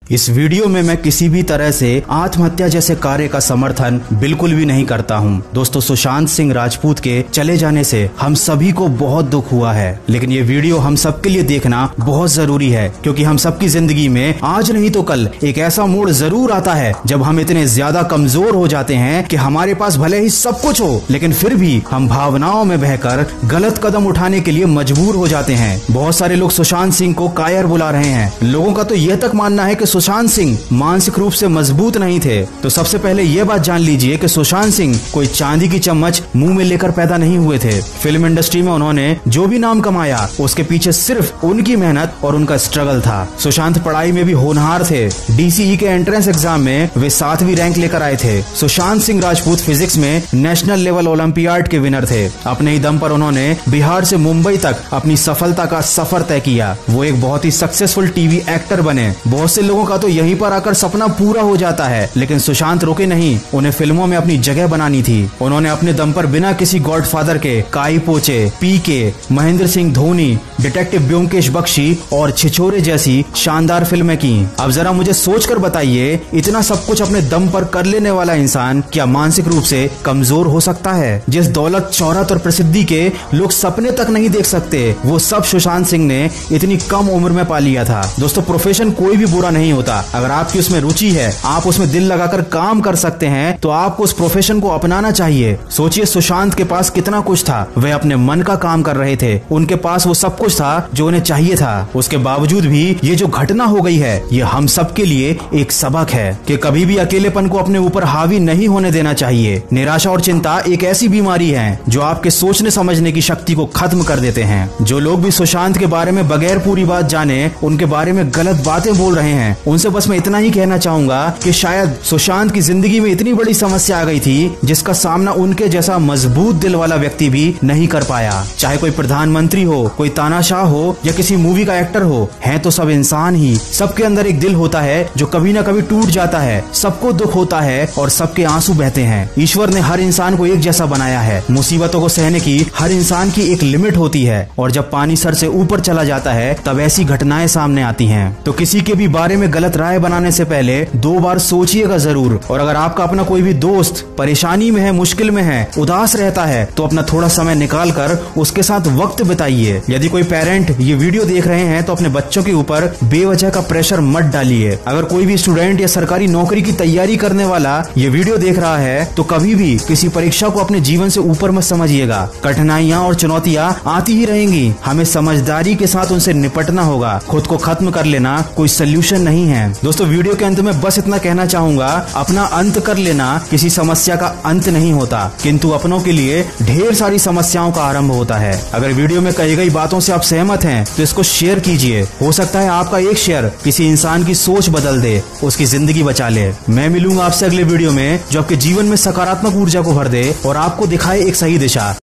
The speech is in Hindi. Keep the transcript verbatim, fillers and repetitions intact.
इस वीडियो में मैं किसी भी तरह से आत्महत्या जैसे कार्य का समर्थन बिल्कुल भी नहीं करता हूं। दोस्तों, सुशांत सिंह राजपूत के चले जाने से हम सभी को बहुत दुख हुआ है, लेकिन ये वीडियो हम सबके लिए देखना बहुत जरूरी है, क्योंकि हम सबकी जिंदगी में आज नहीं तो कल एक ऐसा मोड़ जरूर आता है जब हम इतने ज्यादा कमजोर हो जाते हैं कि हमारे पास भले ही सब कुछ हो, लेकिन फिर भी हम भावनाओं में बहकर गलत कदम उठाने के लिए मजबूर हो जाते हैं। बहुत सारे लोग सुशांत सिंह को कायर बुला रहे हैं। लोगों का तो यह तक मानना है कि सुशांत सिंह मानसिक रूप से मजबूत नहीं थे। तो सबसे पहले यह बात जान लीजिए कि सुशांत सिंह कोई चांदी की चम्मच मुंह में लेकर पैदा नहीं हुए थे। फिल्म इंडस्ट्री में उन्होंने जो भी नाम कमाया उसके पीछे सिर्फ उनकी मेहनत और उनका स्ट्रगल था। सुशांत पढ़ाई में भी होनहार थे। डीसीई के एंट्रेंस एग्जाम में वे सातवीं रैंक लेकर आए थे। सुशांत सिंह राजपूत फिजिक्स में नेशनल लेवल ओलंपियाड के विनर थे। अपने ही दम पर उन्होंने बिहार से मुंबई तक अपनी सफलता का सफर तय किया। वो एक बहुत ही सक्सेसफुल टीवी एक्टर बने। बहुत से लोगों का तो यहीं पर आकर सपना पूरा हो जाता है, लेकिन सुशांत रुके नहीं। उन्हें फिल्मों में अपनी जगह बनानी थी। उन्होंने अपने दम पर बिना किसी गॉडफादर के काई पोचे, पीके, महेंद्र सिंह धोनी, डिटेक्टिव ब्योमकेश बख्शी और छिछोरे जैसी शानदार फिल्में की। अब जरा मुझे सोचकर बताइए, इतना सब कुछ अपने दम पर कर लेने वाला इंसान क्या मानसिक रूप से कमजोर हो सकता है? जिस दौलत, शोहरत और प्रसिद्धि के लोग सपने तक नहीं देख सकते, वो सब सुशांत सिंह ने इतनी कम उम्र में पा लिया था। दोस्तों, प्रोफेशन कोई भी बुरा नहीं होता। अगर आपकी उसमें रुचि है, आप उसमें दिल लगाकर काम कर सकते हैं, तो आपको उस प्रोफेशन को अपनाना चाहिए। सोचिए, सुशांत के पास कितना कुछ था। वे अपने मन का काम कर रहे थे। उनके पास वो सब कुछ था जो उन्हें चाहिए था। उसके बावजूद भी ये जो घटना हो गई है, ये हम सब के लिए एक सबक है कि कभी भी अकेलेपन को अपने ऊपर हावी नहीं होने देना चाहिए। निराशा और चिंता एक ऐसी बीमारी है जो आपके सोचने समझने की शक्ति को खत्म कर देते हैं। जो लोग भी सुशांत के बारे में बगैर पूरी बात जाने उनके बारे में गलत बातें बोल रहे हैं, उनसे बस मैं इतना ही कहना चाहूंगा कि शायद सुशांत की जिंदगी में इतनी बड़ी समस्या आ गई थी जिसका सामना उनके जैसा मजबूत दिल वाला व्यक्ति भी नहीं कर पाया। चाहे कोई प्रधानमंत्री हो, कोई तानाशाह हो या किसी मूवी का एक्टर हो, हैं तो सब इंसान ही। सबके अंदर एक दिल होता है जो कभी ना कभी टूट जाता है। सबको दुख होता है और सबके आंसू बहते हैं। ईश्वर ने हर इंसान को एक जैसा बनाया है। मुसीबतों को सहने की हर इंसान की एक लिमिट होती है, और जब पानी सर से ऊपर चला जाता है तब ऐसी घटनाएं सामने आती हैं। तो किसी के भी बारे में गलत राय बनाने से पहले दो बार सोचिएगा जरूर। और अगर आपका अपना कोई भी दोस्त परेशानी में है, मुश्किल में है, उदास रहता है, तो अपना थोड़ा समय निकाल कर उसके साथ वक्त बिताइए। यदि कोई पेरेंट ये वीडियो देख रहे हैं तो अपने बच्चों के ऊपर बेवजह का प्रेशर मत डालिए। अगर कोई भी स्टूडेंट या सरकारी नौकरी की तैयारी करने वाला ये वीडियो देख रहा है तो कभी भी किसी परीक्षा को अपने जीवन से ऊपर मत समझिएगा। कठिनाइयाँ और चुनौतियाँ आती ही रहेंगी। हमें समझदारी के साथ उनसे निपटना होगा। खुद को खत्म कर लेना कोई सोल्यूशन नहीं है। दोस्तों, वीडियो के अंत में बस इतना कहना चाहूंगा, अपना अंत कर लेना किसी समस्या का अंत नहीं होता, किंतु अपनों के लिए ढेर सारी समस्याओं का आरंभ होता है। अगर वीडियो में कही गई बातों से आप सहमत हैं तो इसको शेयर कीजिए। हो सकता है आपका एक शेयर किसी इंसान की सोच बदल दे, उसकी जिंदगी बचा ले। मैं मिलूंगा आपसे अगले वीडियो में जो आपके जीवन में सकारात्मक ऊर्जा को भर दे और आपको दिखाए एक सही दिशा।